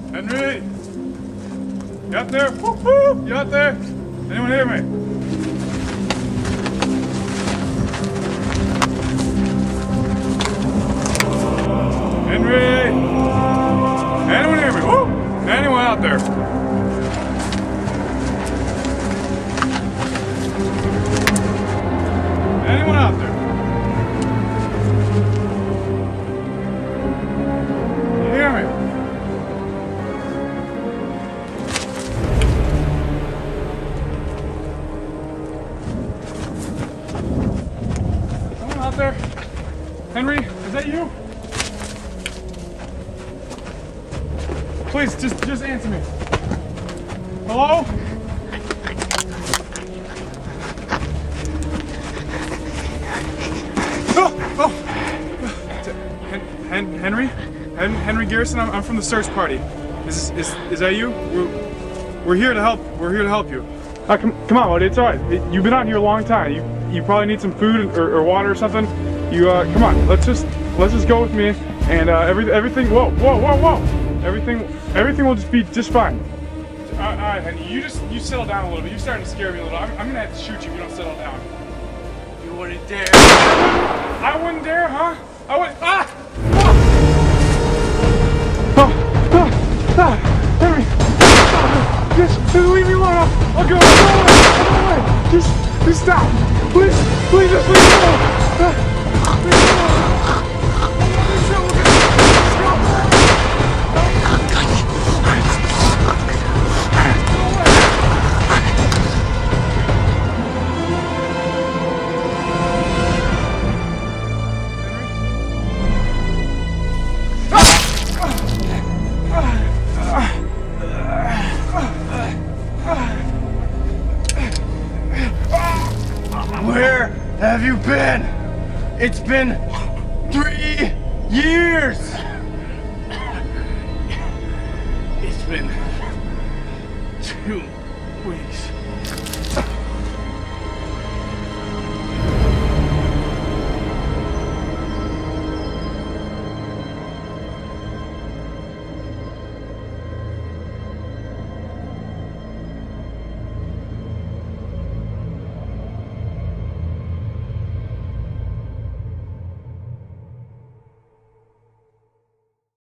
Henry! You out there? Whoop, whoop. You out there? Anyone hear me? Henry! Anyone hear me? Woo! Anyone out there? Anyone out there? You hear me? Someone out there? Henry, is that you? Please, just answer me. Hello? Oh! Henry? Henry Garrison, I'm from the search party. Is that you? We're here to help. We're here to help you. Come on, buddy. It's all right. You've been out here a long time. You probably need some food or water or something. Come on. Let's just go with me and everything. Whoa! Everything will just be just fine. All right, Henry. You settle down a little bit. You're starting to scare me a little. I'm gonna have to shoot you if you don't settle down. You wouldn't dare. I wouldn't dare, huh? I would. Henry! Just leave me alone. I'll go away. Just stop. Please, just leave me alone. Where have you been? It's been 3 years. It's been 2 weeks.